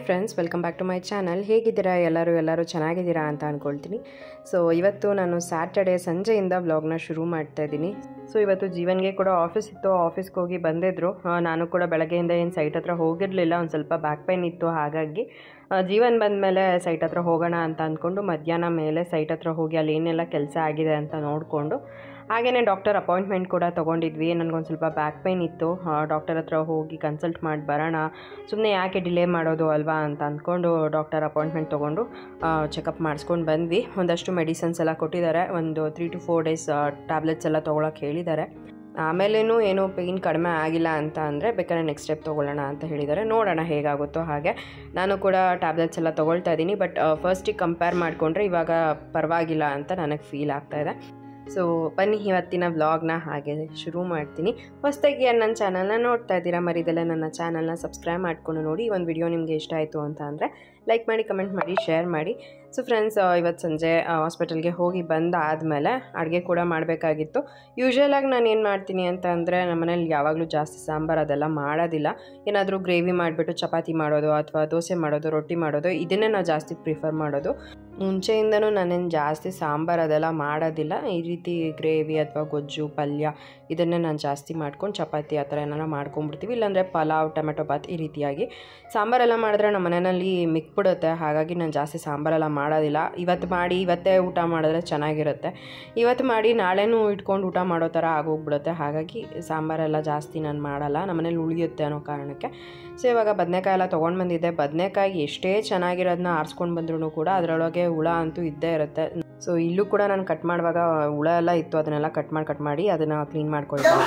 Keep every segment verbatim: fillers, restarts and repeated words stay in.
Friends, welcome back to my channel. ಹೇಗಿದ್ದೀರಾ ಎಲ್ಲರೂ ಎಲ್ಲರೂ ಚೆನ್ನಾಗಿದ್ದೀರಾ ಅಂತ ಅಂದ್ಕೊಳ್ತೀನಿ. ಸೊ ಇವತ್ತು ನಾನು ಸ್ಯಾಟರ್ಡೇ ಸಂಜೆಯಿಂದ ವ್ಲಾಗ್ನ ಶುರು ಮಾಡ್ತಾ ಇದ್ದೀನಿ. ಸೊ ಇವತ್ತು ಜೀವನ್ಗೆ ಕೂಡ ಆಫೀಸ್ ಇತ್ತು, ಆಫೀಸ್ಗೆ ಹೋಗಿ ಬಂದಿದ್ರು. ನಾನು ಕೂಡ ಬೆಳಗ್ಗೆಯಿಂದ ಏನು ಸೈಟ್ ಹತ್ರ ಹೋಗಿರಲಿಲ್ಲ, ಒಂದು ಸ್ವಲ್ಪ ಬ್ಯಾಕ್ ಪೈನ್ ಇತ್ತು. ಹಾಗಾಗಿ ಜೀವನ್ ಬಂದ ಮೇಲೆ ಸೈಟ್ ಹತ್ರ ಹೋಗೋಣ ಅಂತ ಅಂದ್ಕೊಂಡು ಮಧ್ಯಾಹ್ನ ಮೇಲೆ ಸೈಟ್ ಹತ್ರ ಹೋಗಿ ಅಲ್ಲಿ ಏನೆಲ್ಲ ಕೆಲಸ ಆಗಿದೆ ಅಂತ ನೋಡಿಕೊಂಡು ಹಾಗೆಯೇ ಡಾಕ್ಟರ್ ಅಪಾಯಿಂಟ್ಮೆಂಟ್ ಕೂಡ ತೊಗೊಂಡಿದ್ವಿ. ನನಗೊಂದು ಸ್ವಲ್ಪ ಬ್ಯಾಕ್ ಪೈನ್ ಇತ್ತು, ಡಾಕ್ಟರ್ ಹತ್ರ ಹೋಗಿ ಕನ್ಸಲ್ಟ್ ಮಾಡಿ ಬರೋಣ, ಸುಮ್ಮನೆ ಯಾಕೆ ಡಿಲೇ ಮಾಡೋದು ಅಲ್ವಾ ಅಂತ ಅಂದ್ಕೊಂಡು ಡಾಕ್ಟರ್ ಅಪಾಯಿಂಟ್ಮೆಂಟ್ ತೊಗೊಂಡು ಚೆಕಪ್ ಮಾಡಿಸ್ಕೊಂಡು ಬಂದ್ವಿ. ಒಂದಷ್ಟು ಮೆಡಿಸನ್ಸ್ ಎಲ್ಲ ಕೊಟ್ಟಿದ್ದಾರೆ, ಒಂದು three to four days tablets ಎಲ್ಲ ತೊಗೊಳಕ್ಕೆ ಹೇಳಿದ್ದಾರೆ. ಆಮೇಲೇನೂ ಏನೂ ಪೇಯ್ನ್ ಕಡಿಮೆ ಆಗಿಲ್ಲ ಅಂತ ಅಂದರೆ ಬೇಕಾದ್ರೆ ನೆಕ್ಸ್ಟ್ ಸ್ಟೆಪ್ ತೊಗೊಳ್ಳೋಣ ಅಂತ ಹೇಳಿದ್ದಾರೆ. ನೋಡೋಣ ಹೇಗಾಗುತ್ತೋ ಹಾಗೆ. ನಾನು ಕೂಡ ಟ್ಯಾಬ್ಲೆಟ್ಸ್ ಎಲ್ಲ ತೊಗೊಳ್ತಾ ಇದ್ದೀನಿ. ಬಟ್ ಫಸ್ಟಿಗೆ ಕಂಪೇರ್ ಮಾಡಿಕೊಂಡ್ರೆ ಇವಾಗ ಪರವಾಗಿಲ್ಲ ಅಂತ ನನಗೆ ಫೀಲ್ ಆಗ್ತಾಯಿದೆ. ಸೊ ಬನ್ನಿ ಇವತ್ತಿನ ವ್ಲಾಗ್ನ ಹಾಗೆ ಶುರು ಮಾಡ್ತೀನಿ. ಹೊಸದಾಗಿ ನನ್ನ ಚಾನಲ್ನ ನೋಡ್ತಾ ಇದ್ದೀರಾ, ಮರಿದೆಲ್ಲ ನನ್ನ ಚಾನಲ್ನ ಸಬ್ಸ್ಕ್ರೈಬ್ ಮಾಡಿಕೊಂಡು ನೋಡಿ. ಒಂದು ವಿಡಿಯೋ ನಿಮಗೆ ಇಷ್ಟ ಆಯಿತು ಅಂತ ಅಂದರೆ ಲೈಕ್ ಮಾಡಿ, ಕಮೆಂಟ್ ಮಾಡಿ, ಶೇರ್ ಮಾಡಿ. ಸೊ ಫ್ರೆಂಡ್ಸ್, ಇವತ್ತು ಸಂಜೆ ಹಾಸ್ಪಿಟಲ್ಗೆ ಹೋಗಿ ಬಂದಾದಮೇಲೆ ಅಡುಗೆ ಕೂಡ ಮಾಡಬೇಕಾಗಿತ್ತು. ಯೂಶ್ವಲಾಗಿ ನಾನು ಏನು ಮಾಡ್ತೀನಿ ಅಂತ ಅಂದರೆ ನಮ್ಮನೇಲಿ ಯಾವಾಗಲೂ ಜಾಸ್ತಿ ಸಾಂಬಾರು ಅದೆಲ್ಲ ಮಾಡೋದಿಲ್ಲ. ಏನಾದರೂ ಗ್ರೇವಿ ಮಾಡಿಬಿಟ್ಟು ಚಪಾತಿ ಮಾಡೋದು ಅಥವಾ ದೋಸೆ ಮಾಡೋದು, ರೊಟ್ಟಿ ಮಾಡೋದು, ಇದನ್ನೇ ನಾವು ಜಾಸ್ತಿ ಪ್ರಿಫರ್ ಮಾಡೋದು. ಮುಂಚೆಯಿಂದನೂ ನಾನೇನು ಜಾಸ್ತಿ ಸಾಂಬಾರು ಅದೆಲ್ಲ ಮಾಡೋದಿಲ್ಲ. ಈ ರೀತಿ ಗ್ರೇವಿ ಅಥವಾ ಗೊಜ್ಜು, ಪಲ್ಯ ಇದನ್ನೇ ನಾನು ಜಾಸ್ತಿ ಮಾಡ್ಕೊಂಡು ಚಪಾತಿ ಆ ಥರ ಏನಾರ ಮಾಡ್ಕೊಂಡ್ಬಿಡ್ತೀವಿ. ಇಲ್ಲಾಂದರೆ ಪಲಾವ್, ಟೊಮೆಟೊ ಬಾತ್ ಈ ರೀತಿಯಾಗಿ. ಸಾಂಬಾರೆಲ್ಲ ಮಾಡಿದ್ರೆ ನಮ್ಮ ಮನೆಯಲ್ಲಿ ಮಿಕ್ಬಿಡುತ್ತೆ, ಹಾಗಾಗಿ ನಾನು ಜಾಸ್ತಿ ಸಾಂಬಾರೆಲ್ಲ ಮಾಡೋದಿಲ್ಲ. ಇವತ್ತು ಮಾಡಿ ಇವತ್ತೇ ಊಟ ಮಾಡಿದ್ರೆ ಚೆನ್ನಾಗಿರುತ್ತೆ. ಇವತ್ತು ಮಾಡಿ ನಾಳೆನೂ ಇಟ್ಕೊಂಡು ಊಟ ಮಾಡೋ ಥರ ಆಗೋಗ್ಬಿಡುತ್ತೆ. ಹಾಗಾಗಿ ಸಾಂಬಾರೆಲ್ಲ ಜಾಸ್ತಿ ನಾನು ಮಾಡಲ್ಲ, ನಮ್ಮನೇಲಿ ಉಳಿಯುತ್ತೆ ಅನ್ನೋ ಕಾರಣಕ್ಕೆ. ಸೊ ಇವಾಗ ಬದನೆಕಾಯಿ ಎಲ್ಲ ತೊಗೊಂಡು ಬಂದಿದ್ದೆ. ಬದನೆಕಾಯಿ ಎಷ್ಟೇ ಚೆನ್ನಾಗಿರೋದನ್ನ ಆರಿಸ್ಕೊಂಡು ಬಂದ್ರೂ ಕೂಡ ಅದರೊಳಗೆ ಹುಳ ಅಂತೂ ಇದ್ದೇ ಇರುತ್ತೆ. ಸೊ ಇಲ್ಲೂ ಕೂಡ ನಾನು ಕಟ್ ಮಾಡುವಾಗ ಹುಳ ಎಲ್ಲ ಇತ್ತು, ಅದನ್ನೆಲ್ಲ ಕಟ್ ಮಾಡಿ ಕಟ್ ಮಾಡಿ ಅದನ್ನು ಕ್ಲೀನ್ ಮಾಡ್ಕೊಳ್ತಾ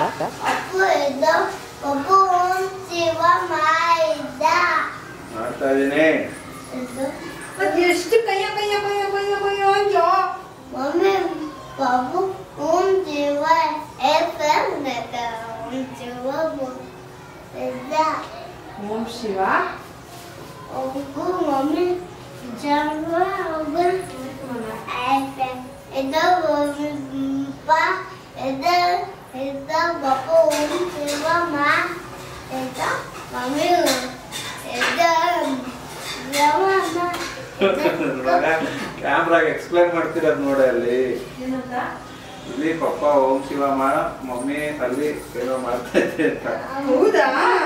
ಎಷ್ಟು ಕೈಯ ಕೈಯ ಕೈಯ ಕೈಯ ಕೈಯ ಅಯ್ಯೋ ಮಮ್ಮಿ ಬಾಬು ಓಂ ದೇವ ಎಫ್ಎಂ ನೆಟ ಓಂ ದೇವ ಎದ ಓಂ ಶಿವ ಓಗು ಮಮ್ಮಿ ಜವ ಓಗ ಎಫ್ಎಂ ಎದ ಮಮ್ಮಿ ಪಾ ಎದ ಎದ ಬಾಬು ಓಂ ದೇವ ಮಾ ಎದ ಮಮ್ಮಿ ಎದ ಕ್ಯಾಮ್ರಾಗ ಎಕ್ಸ್ಪ್ಲೈನ್ ಮಾಡ್ತಿರೋದು ನೋಡಿ. ಅಲ್ಲಿ ಇಲ್ಲಿ ಪಪ್ಪ ಓಂ ಶಿವ ಮಾಡ, ಮಮ್ಮಿ ಅಲ್ಲಿ ಏನೋ ಮಾಡ್ತಾ ಇದ್ದೆ ಅಂತ. ಹೌದಾ?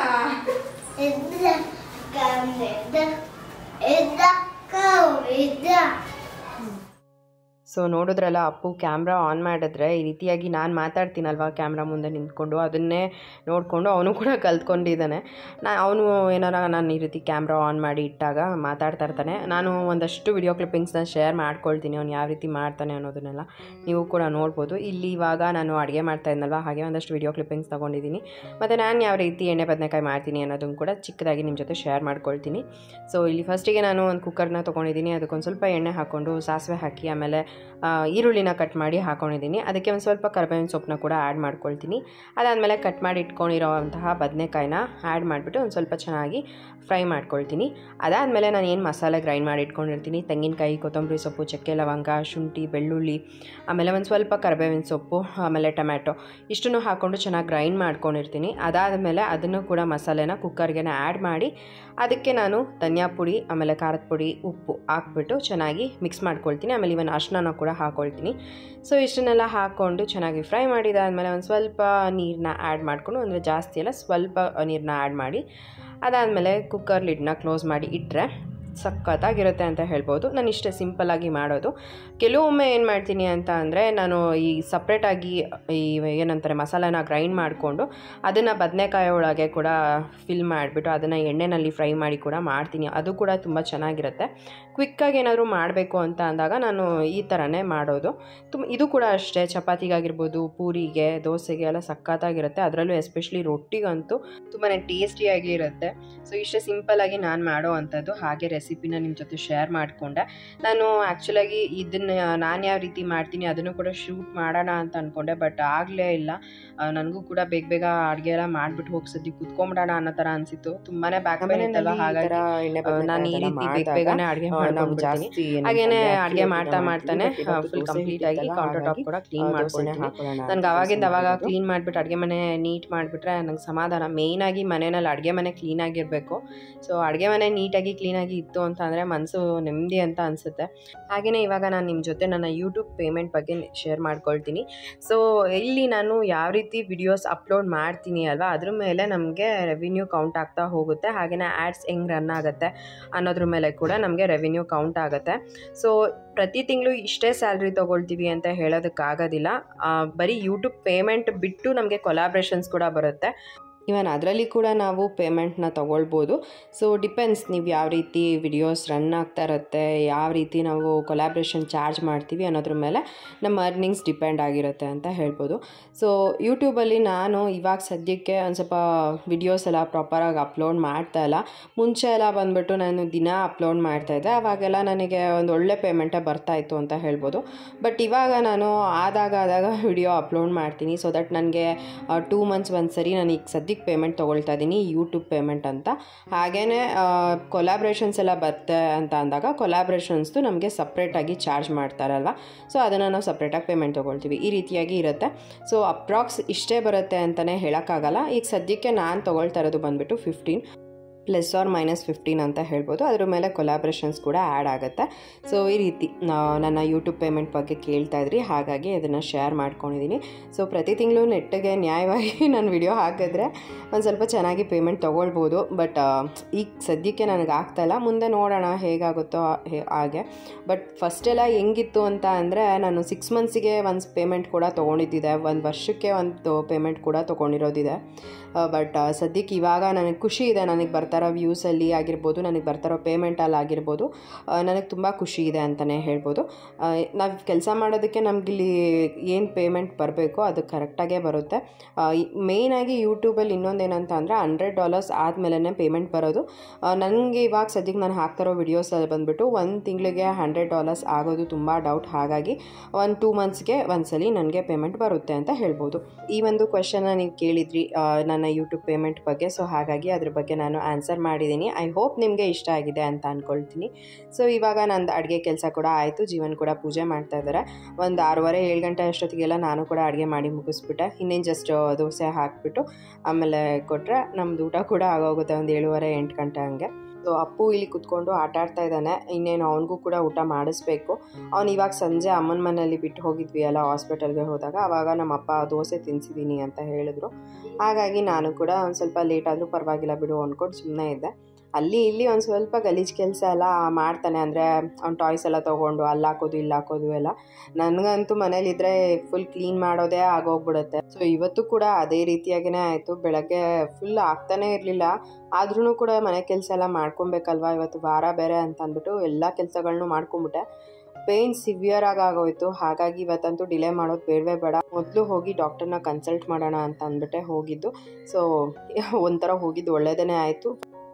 ಸೊ ನೋಡಿದ್ರಲ್ಲ, ಅಪ್ಪು ಕ್ಯಾಮ್ರಾ ಆನ್ ಮಾಡಿದ್ರೆ ಈ ರೀತಿಯಾಗಿ ನಾನು ಮಾತಾಡ್ತೀನಲ್ವ ಕ್ಯಾಮ್ರಾ ಮುಂದೆ ನಿಂತ್ಕೊಂಡು, ಅದನ್ನೇ ನೋಡಿಕೊಂಡು ಅವನು ಕೂಡ ಕಲ್ತ್ಕೊಂಡಿದ್ದಾನೆ. ನಾ ಅವನು ಏನಾರ ನಾನು ಈ ರೀತಿ ಕ್ಯಾಮ್ರಾ ಆನ್ ಮಾಡಿ ಇಟ್ಟಾಗ ಮಾತಾಡ್ತಾ ಇರ್ತಾನೆ. ನಾನು ಒಂದಷ್ಟು ವಿಡಿಯೋ ಕ್ಲಿಪ್ಪಿಂಗ್ಸ್ನ ಶೇರ್ ಮಾಡ್ಕೊಳ್ತೀನಿ, ಅವ್ನು ಯಾವ ರೀತಿ ಮಾಡ್ತಾನೆ ಅನ್ನೋದನ್ನೆಲ್ಲ ನೀವು ಕೂಡ ನೋಡ್ಬೋದು. ಇಲ್ಲಿ ಇವಾಗ ನಾನು ಅಡುಗೆ ಮಾಡ್ತಾ ಇದ್ನಲ್ವ, ಹಾಗೆ ಒಂದಷ್ಟು ವಿಡಿಯೋ ಕ್ಲಿಪ್ಪಿಂಗ್ಸ್ ತೊಗೊಂಡಿದ್ದೀನಿ. ಮತ್ತು ನಾನು ಯಾವ ರೀತಿ ಎಣ್ಣೆ ಬದನೆಕಾಯಿ ಮಾಡ್ತೀನಿ ಅನ್ನೋದನ್ನು ಕೂಡ ಚಿಕ್ಕದಾಗಿ ನಿಮ್ಮ ಜೊತೆ ಶೇರ್ ಮಾಡ್ಕೊಳ್ತೀನಿ. ಸೊ ಇಲ್ಲಿ ಫಸ್ಟಿಗೆ ನಾನು ಒಂದು ಕುಕ್ಕರ್ನ ತೊಗೊಂಡಿದ್ದೀನಿ. ಅದಕ್ಕೊಂದು ಸ್ವಲ್ಪ ಎಣ್ಣೆ ಹಾಕ್ಕೊಂಡು ಸಾಸಿವೆ ಹಾಕಿ ಆಮೇಲೆ ಈರುಳ್ಳಿನ ಕಟ್ ಮಾಡಿ ಹಾಕ್ಕೊಂಡಿದ್ದೀನಿ. ಅದಕ್ಕೆ ಒಂದು ಸ್ವಲ್ಪ ಕರಿಬೇವಿನ ಸೊಪ್ಪನ್ನ ಕೂಡ ಆ್ಯಡ್ ಮಾಡ್ಕೊಳ್ತೀನಿ. ಅದಾದಮೇಲೆ ಕಟ್ ಮಾಡಿ ಇಟ್ಕೊಂಡಿರೋವಂತಹ ಬದನೆಕಾಯಿನ ಆ್ಯಡ್ ಮಾಡಿಬಿಟ್ಟು ಒಂದು ಸ್ವಲ್ಪ ಚೆನ್ನಾಗಿ ಫ್ರೈ ಮಾಡ್ಕೊಳ್ತೀನಿ. ಅದಾದಮೇಲೆ ನಾನು ಏನು ಮಸಾಲೆ ಗ್ರೈಂಡ್ ಮಾಡಿ ಇಟ್ಕೊಂಡಿರ್ತೀನಿ, ತೆಂಗಿನಕಾಯಿ, ಕೊತ್ತಂಬರಿ ಸೊಪ್ಪು, ಚಕ್ಕೆ ಲವಂಗ, ಶುಂಠಿ, ಬೆಳ್ಳುಳ್ಳಿ, ಆಮೇಲೆ ಒಂದು ಸ್ವಲ್ಪ ಕರಿಬೇವಿನ ಸೊಪ್ಪು, ಆಮೇಲೆ ಟೊಮ್ಯಾಟೊ ಇಷ್ಟನ್ನು ಹಾಕ್ಕೊಂಡು ಚೆನ್ನಾಗಿ ಗ್ರೈಂಡ್ ಮಾಡ್ಕೊಂಡಿರ್ತೀನಿ. ಅದಾದಮೇಲೆ ಅದನ್ನು ಕೂಡ ಮಸಾಲೆನ ಕುಕ್ಕರ್ಗೆ ಆ್ಯಡ್ ಮಾಡಿ ಅದಕ್ಕೆ ನಾನು ಧನಿಯಾ ಪುಡಿ, ಆಮೇಲೆ ಖಾರದ ಪುಡಿ, ಉಪ್ಪು ಹಾಕ್ಬಿಟ್ಟು ಚೆನ್ನಾಗಿ ಮಿಕ್ಸ್ ಮಾಡ್ಕೊಳ್ತೀನಿ. ಆಮೇಲೆ ಇವನ್ ಅರ್ಶಿನ ಕೂಡ ಹಾಕ್ಕೊಳ್ತೀನಿ. ಸೊ ಇಷ್ಟನ್ನೆಲ್ಲ ಹಾಕ್ಕೊಂಡು ಚೆನ್ನಾಗಿ ಫ್ರೈ ಮಾಡಿದಾದಮೇಲೆ ಒಂದು ಸ್ವಲ್ಪ ನೀರನ್ನ ಆ್ಯಡ್ ಮಾಡಿಕೊಂಡು, ಅಂದರೆ ಜಾಸ್ತಿ ಎಲ್ಲ ಸ್ವಲ್ಪ ನೀರನ್ನ ಆ್ಯಡ್ ಮಾಡಿ ಅದಾದಮೇಲೆ ಕುಕ್ಕರ್ ಲಿಡ್ನ ಕ್ಲೋಸ್ ಮಾಡಿ ಇಟ್ಟರೆ ಸಖತ್ತಾಗಿರುತ್ತೆ ಅಂತ ಹೇಳ್ಬೋದು. ನಾನು ಇಷ್ಟೇ ಸಿಂಪಲ್ಲಾಗಿ ಮಾಡೋದು. ಕೆಲವೊಮ್ಮೆ ಏನು ಮಾಡ್ತೀನಿ ಅಂತ ಅಂದರೆ ನಾನು ಈ ಸಪ್ರೇಟಾಗಿ ಈ ಏನಂತಾರೆ ಮಸಾಲಾನ ಗ್ರೈಂಡ್ ಮಾಡಿಕೊಂಡು ಅದನ್ನು ಬದನೆಕಾಯಿ ಒಳಗೆ ಕೂಡ ಫಿಲ್ ಮಾಡಿಬಿಟ್ಟು ಅದನ್ನು ಎಣ್ಣೆಯಲ್ಲಿ ಫ್ರೈ ಮಾಡಿ ಕೂಡ ಮಾಡ್ತೀನಿ. ಅದು ಕೂಡ ತುಂಬ ಚೆನ್ನಾಗಿರುತ್ತೆ. ಕ್ವಿಕ್ಕಾಗಿ ಏನಾದರೂ ಮಾಡಬೇಕು ಅಂತ ಅಂದಾಗ ನಾನು ಈ ಥರನೇ ಮಾಡೋದು. ತುಂಬ ಇದು ಕೂಡ ಅಷ್ಟೇ, ಚಪಾತಿಗಾಗಿರ್ಬೋದು, ಪೂರಿಗೆ, ದೋಸೆಗೆ ಎಲ್ಲ ಸಖತ್ತಾಗಿರುತ್ತೆ. ಅದರಲ್ಲೂ ಎಸ್ಪೆಷಲಿ ರೊಟ್ಟಿಗಂತೂ ತುಂಬಾ ಟೇಸ್ಟಿಯಾಗಿರುತ್ತೆ. ಸೊ ಇಷ್ಟೇ ಸಿಂಪಲ್ಲಾಗಿ ನಾನು ಮಾಡೋ ಅಂಥದ್ದು. ಹಾಗೆ ರೆಸಿಪಿನ ನಿಮ್ಮ ಜೊತೆ ಶೇರ್ ಮಾಡಿಕೊಂಡೆ. ನಾನು ಆ್ಯಕ್ಚುಲಾಗಿ ಇದನ್ನು ನಾನು ಯಾವ ರೀತಿ ಮಾಡ್ತೀನಿ ಅದನ್ನು ಕೂಡ ಶೂಟ್ ಮಾಡೋಣ ಅಂತ ಅಂದ್ಕೊಂಡೆ, ಬಟ್ ಆಗಲೇ ಇಲ್ಲ. ನನಗೂ ಕೂಡ ಬೇಗ ಬೇಗ ಅಡುಗೆ ಎಲ್ಲ ಮಾಡಿಬಿಟ್ಟು ಹೋಗಿ ಸದ್ಯ ಕುತ್ಕೊಂಬಿಡೋಣ ಅನ್ನೋ ಥರ ಅನಿಸಿತ್ತು. ತುಂಬಾ ಬ್ಯಾಕ್ ಪೇನ್ ಇತ್ತಲ್ಲ, ಹಾಗಾಗಿ ನಾನು ಈ ರೀತಿ ಬೇಗ ಬೇಗನೆ ಅಡುಗೆ ಮಾಡ್ಕೊಂಡ್ಬಿಡ್ತೀನಿ. ಹಾಗೇನೆ ಅಡುಗೆ ಮಾಡ್ತಾ ಮಾಡ್ತಾನೆ ಫುಲ್ ಕಂಪ್ಲೀಟ್ ಆಗಿ ಕೌಂಟರ್ ಟಾಪ್ ಕೂಡ ಕ್ಲೀನ್ ಮಾಡ್ಕೊಳ್ತೀನಿ. ನನಗೆ ಅವಾಗಿಂದ ಅವಾಗ ಕ್ಲೀನ್ ಮಾಡಿಬಿಟ್ಟು ಅಡುಗೆ ಮನೆ ನೀಟ್ ಮಾಡಿಬಿಟ್ರೆ ನನಗೆ ಸಮಾಧಾನ. ಮೇಯ್ನಾಗಿ ಮನೆಯಲ್ಲಿ ಅಡುಗೆ ಮನೆ ಕ್ಲೀನಾಗಿರಬೇಕು. ಸೊ ಅಡುಗೆ ಮನೆ ನೀಟಾಗಿ ಕ್ಲೀನಾಗಿ ಇತ್ತು ಅಂತ ಅಂದರೆ ಮನಸ್ಸು ನೆಮ್ಮದಿ ಅಂತ ಅನಿಸುತ್ತೆ. ಹಾಗೆಯೇ ಇವಾಗ ನಾನು ನಿಮ್ಮ ಜೊತೆ ನನ್ನ ಯೂಟ್ಯೂಬ್ ಪೇಮೆಂಟ್ ಬಗ್ಗೆ ಶೇರ್ ಮಾಡ್ಕೊಳ್ತೀನಿ. ಸೊ ಇಲ್ಲಿ ನಾನು ಯಾವ ರೀತಿ ವಿಡಿಯೋಸ್ ಅಪ್ಲೋಡ್ ಮಾಡ್ತೀನಿ ಅಲ್ವಾ, ಅದ್ರ ಮೇಲೆ ನಮಗೆ ರೆವಿನ್ಯೂ ಕೌಂಟ್ ಆಗ್ತಾ ಹೋಗುತ್ತೆ. ಹಾಗೆಯೇ ಆ್ಯಡ್ಸ್ ಹೆಂಗೆ ರನ್ ಆಗುತ್ತೆ ಅನ್ನೋದ್ರ ಮೇಲೆ ಕೂಡ ನಮಗೆ ರೆವಿನ್ಯೂ ಕೌಂಟ್ ಆಗುತ್ತೆ. ಸೊ ಪ್ರತಿ ತಿಂಗಳು ಇಷ್ಟೇ ಸ್ಯಾಲ್ರಿ ತೊಗೊಳ್ತೀವಿ ಅಂತ ಹೇಳೋದಕ್ಕಾಗೋದಿಲ್ಲ. ಬರೀ ಯೂಟ್ಯೂಬ್ ಪೇಮೆಂಟ್ ಬಿಟ್ಟು ನಮಗೆ ಕೊಲಾಬ್ರೇಷನ್ಸ್ ಕೂಡ ಬರುತ್ತೆ. ಇವನ್ ಅದರಲ್ಲಿ ಕೂಡ ನಾವು ಪೇಮೆಂಟ್ನ ತೊಗೊಳ್ಬೋದು. ಸೊ ಡಿಪೆಂಡ್ಸ್ ನೀವು ಯಾವ ರೀತಿ ವಿಡಿಯೋಸ್ ರನ್ ಆಗ್ತಾ ಇರುತ್ತೆ, ಯಾವ ರೀತಿ ನಾವು ಕೊಲಾಬ್ರೇಷನ್ ಚಾರ್ಜ್ ಮಾಡ್ತೀವಿ ಅನ್ನೋದ್ರ ಮೇಲೆ ನಮ್ಮ ಅರ್ನಿಂಗ್ಸ್ ಡಿಪೆಂಡ್ ಆಗಿರುತ್ತೆ ಅಂತ ಹೇಳ್ಬೋದು. ಸೊ ಯೂಟ್ಯೂಬಲ್ಲಿ ನಾನು ಇವಾಗ ಸದ್ಯಕ್ಕೆ ಒಂದು ಸ್ವಲ್ಪ ವಿಡಿಯೋಸ್ ಎಲ್ಲ ಪ್ರಾಪರಾಗಿ ಅಪ್ಲೋಡ್ ಮಾಡ್ತಾ ಇಲ್ಲ. ಮುಂಚೆ ಎಲ್ಲ ಬಂದುಬಿಟ್ಟು ನಾನು ದಿನ ಅಪ್ಲೋಡ್ ಮಾಡ್ತಾಯಿದ್ದೆ, ಆವಾಗೆಲ್ಲ ನನಗೆ ಒಂದು ಒಳ್ಳೆ ಪೇಮೆಂಟೇ ಬರ್ತಾಯಿತ್ತು ಅಂತ ಹೇಳ್ಬೋದು. ಬಟ್ ಇವಾಗ ನಾನು ಆದಾಗ ಆದಾಗ ವಿಡಿಯೋ ಅಪ್ಲೋಡ್ ಮಾಡ್ತೀನಿ. ಸೊ ದಟ್ ನನಗೆ ಟೂ ಮಂತ್ಸ್ ಒಂದು ಸರಿ ನಾನು ಈಗ ಸದ್ಯ ಪೇಮೆಂಟ್ ತೊಗೊಳ್ತಾ ಇದ್ದೀನಿ, ಯೂಟ್ಯೂಬ್ ಪೇಮೆಂಟ್ ಅಂತ. ಹಾಗೆಯೇ ಕೊಲಾಬ್ರೇಷನ್ಸ್ ಎಲ್ಲ ಬರುತ್ತೆ ಅಂತ ಅಂದಾಗ ಕೊಲಾಬ್ರೇಷನ್ಸ್ದು ನಮಗೆ ಸಪ್ರೇಟಾಗಿ ಚಾರ್ಜ್ ಮಾಡ್ತಾರಲ್ವ, ಸೊ ಅದನ್ನು ನಾವು ಸಪ್ರೇಟಾಗಿ ಪೇಮೆಂಟ್ ತೊಗೊಳ್ತೀವಿ. ಈ ರೀತಿಯಾಗಿ ಇರುತ್ತೆ. ಸೊ ಅಪ್ರಾಕ್ಸ್ ಇಷ್ಟೇ ಬರುತ್ತೆ ಅಂತಲೇ ಹೇಳೋಕ್ಕಾಗಲ್ಲ. ಈಗ ಸದ್ಯಕ್ಕೆ ನಾನು ತೊಗೊಳ್ತಾ ಇರೋದು ಬಂದುಬಿಟ್ಟು fifteen plus or minus fifteen ಅಂತ ಹೇಳ್ಬೋದು. ಅದ್ರ ಮೇಲೆ ಕೊಲಾಬ್ರೇಷನ್ಸ್ ಕೂಡ ಆ್ಯಡ್ ಆಗುತ್ತೆ. ಸೊ ಈ ರೀತಿ ನನ್ನ ಯೂಟ್ಯೂಬ್ ಪೇಮೆಂಟ್ ಬಗ್ಗೆ ಕೇಳ್ತಾ ಇದ್ರಿ, ಹಾಗಾಗಿ ಅದನ್ನು ಶೇರ್ ಮಾಡ್ಕೊಂಡಿದ್ದೀನಿ. ಸೊ ಪ್ರತಿ ತಿಂಗಳು ನೆಟ್ಟಿಗೆ ನ್ಯಾಯವಾಗಿ ನಾನು ವಿಡಿಯೋ ಹಾಕಿದ್ರೆ ಒಂದು ಸ್ವಲ್ಪ ಚೆನ್ನಾಗಿ ಪೇಮೆಂಟ್ ತೊಗೊಳ್ಬೋದು. ಬಟ್ ಈಗ ಸದ್ಯಕ್ಕೆ ನನಗೆ ಆಗ್ತಾಯಿಲ್ಲ, ಮುಂದೆ ನೋಡೋಣ ಹೇಗಾಗುತ್ತೋ ಹಾಗೆ. ಬಟ್ ಫಸ್ಟೆಲ್ಲ ಹೆಂಗಿತ್ತು ಅಂತ ಅಂದರೆ ನಾನು ಸಿಕ್ಸ್ ಮಂತ್ಸಿಗೆ ಒಂದು ಪೇಮೆಂಟ್ ಕೂಡ ತೊಗೊಂಡಿದ್ದಿದೆ, ಒಂದು ವರ್ಷಕ್ಕೆ ಒಂದು ಪೇಮೆಂಟ್ ಕೂಡ ತೊಗೊಂಡಿರೋದಿದೆ. ಬಟ್ ಸದ್ಯಕ್ಕೆ ಇವಾಗ ನನಗೆ ಖುಷಿ ಇದೆ. ನನಗೆ ಬರ್ತಾರೋ ವ್ಯೂಸಲ್ಲಿ ಆಗಿರ್ಬೋದು, ನನಗೆ ಬರ್ತಾರೋ ಪೇಮೆಂಟಲ್ಲಿ ಆಗಿರ್ಬೋದು, ನನಗೆ ತುಂಬ ಖುಷಿ ಇದೆ ಅಂತಲೇ ಹೇಳ್ಬೋದು. ನಾವು ಕೆಲಸ ಮಾಡೋದಕ್ಕೆ ನಮಗಿಲ್ಲಿ ಏನು ಪೇಮೆಂಟ್ ಬರಬೇಕೋ ಅದು ಕರೆಕ್ಟಾಗೇ ಬರುತ್ತೆ. ಮೇಯ್ನಾಗಿ ಯೂಟ್ಯೂಬಲ್ಲಿ ಇನ್ನೊಂದೇನಂತ ಅಂದರೆ ಹಂಡ್ರೆಡ್ ಡಾಲರ್ಸ್ ಆದಮೇಲೆ ಪೇಮೆಂಟ್ ಬರೋದು. ನನಗೆ ಇವಾಗ ಸದ್ಯಕ್ಕೆ ನಾನು ಹಾಕ್ತಾರೋ ವಿಡಿಯೋಸಲ್ಲಿ ಬಂದುಬಿಟ್ಟು ಒಂದು ತಿಂಗಳಿಗೆ ಹಂಡ್ರೆಡ್ ಡಾಲರ್ಸ್ ಆಗೋದು ತುಂಬ ಡೌಟ್. ಹಾಗಾಗಿ ಒಂದು ಟೂ ಮಂತ್ಸ್ಗೆ ಒಂದ್ಸಲಿ ನನಗೆ ಪೇಮೆಂಟ್ ಬರುತ್ತೆ ಅಂತ ಹೇಳ್ಬೋದು. ಈ ಒಂದು ಕ್ವೆಶನ್ನ ನೀವು ಕೇಳಿದ್ರಿ ನನ್ನ ಯೂಟ್ಯೂಬ್ ಪೇಮೆಂಟ್ ಬಗ್ಗೆ. ಸೊ ಹಾಗಾಗಿ ಅದ್ರ ಬಗ್ಗೆ ನಾನು ಆನ್ಸರ್ ಮಾಡಿದ್ದೀನಿ. ಐ ಹೋಪ್ ನಿಮಗೆ ಇಷ್ಟ ಆಗಿದೆ ಅಂತ ಅಂದ್ಕೊಳ್ತೀನಿ. ಸೊ ಇವಾಗ ನಂದು ಅಡುಗೆ ಕೆಲಸ ಕೂಡ ಆಯಿತು. ಜೀವನ್ ಕೂಡ ಪೂಜೆ ಮಾಡ್ತಾ ಇದ್ದಾರೆ. ಒಂದು ಆರೂವರೆ ಏಳು ಗಂಟೆ ಅಷ್ಟೊತ್ತಿಗೆಲ್ಲ ನಾನು ಕೂಡ ಅಡುಗೆ ಮಾಡಿ ಮುಗಿಸ್ಬಿಟ್ಟೆ. ಇನ್ನೇನು ಜಸ್ಟ್ ದೋಸೆ ಹಾಕಿಬಿಟ್ಟು ಆಮೇಲೆ ಕೊಟ್ಟರೆ ನಮ್ಮದು ಊಟ ಕೂಡ ಆಗೋಗುತ್ತೆ ಒಂದು ಏಳುವರೆ ಎಂಟು ಗಂಟೆ ಹಂಗೆ. ಸೊ ಅಪ್ಪು ಇಲ್ಲಿ ಕುತ್ಕೊಂಡು ಆಟ ಆಡ್ತಾ ಇದ್ದಾನೆ. ಇನ್ನೇನು ಅವನಿಗೂ ಕೂಡ ಊಟ ಮಾಡಿಸ್ಬೇಕು. ಅವ್ನು ಇವಾಗ ಸಂಜೆ ಅಮ್ಮನ ಮನೆಯಲ್ಲಿ ಬಿಟ್ಟು ಹೋಗಿದ್ವಿ ಅಲ್ಲ ಹಾಸ್ಪಿಟಲ್ಗೆ ಹೋದಾಗ, ಆವಾಗ ನಮ್ಮ ಅಪ್ಪ ದೋಸೆ ತಿನ್ನಿಸಿದ್ದೀನಿ ಅಂತ ಹೇಳಿದ್ರು. ಹಾಗಾಗಿ ನಾನು ಕೂಡ ಒಂದು ಸ್ವಲ್ಪ ಲೇಟ್ ಆದರೂ ಪರವಾಗಿಲ್ಲ ಬಿಡು ಅಂದ್ಕೊಂಡು ಸುಮ್ಮನೆ ಇದ್ದೆ. ಅಲ್ಲಿ ಇಲ್ಲಿ ಒಂದು ಸ್ವಲ್ಪ ಗಲೀಜು ಕೆಲಸ ಎಲ್ಲ ಮಾಡ್ತಾನೆ. ಅಂದರೆ ಅವ್ನು ಟಾಯ್ಸ್ ಎಲ್ಲ ತೊಗೊಂಡು ಅಲ್ಲಿ ಹಾಕೋದು ಇಲ್ಲಿ ಹಾಕೋದು ಎಲ್ಲ. ನನಗಂತೂ ಮನೇಲಿದ್ದರೆ ಫುಲ್ ಕ್ಲೀನ್ ಮಾಡೋದೇ ಆಗೋಗ್ಬಿಡುತ್ತೆ. ಸೊ ಇವತ್ತು ಕೂಡ ಅದೇ ರೀತಿಯಾಗಿಯೇ ಆಯಿತು. ಬೆಳಗ್ಗೆ ಫುಲ್ ಆಗ್ತಾನೇ ಇರಲಿಲ್ಲ, ಆದ್ರೂ ಕೂಡ ಮನೆ ಕೆಲಸ ಎಲ್ಲ ಮಾಡ್ಕೊಬೇಕಲ್ವ, ಇವತ್ತು ವಾರ ಬೇರೆ ಅಂತ ಅಂದ್ಬಿಟ್ಟು ಎಲ್ಲ ಕೆಲಸಗಳನ್ನೂ ಮಾಡ್ಕೊಂಬಿಟ್ಟೆ. ಪೇಯ್ನ್ ಸಿವಿಯರ್ ಆಗಿ ಆಗೋಯ್ತು. ಹಾಗಾಗಿ ಇವತ್ತಂತೂ ಡಿಲೇ ಮಾಡೋದು ಬೇಡವೇ ಬೇಡ, ಮೊದಲು ಹೋಗಿ ಡಾಕ್ಟರ್ನ ಕನ್ಸಲ್ಟ್ ಮಾಡೋಣ ಅಂತ ಅಂದ್ಬಿಟ್ಟೆ ಹೋಗಿದ್ದು. ಸೊ ಒಂಥರ ಹೋಗಿದ್ದು ಒಳ್ಳೆಯದೇ ಆಯಿತು.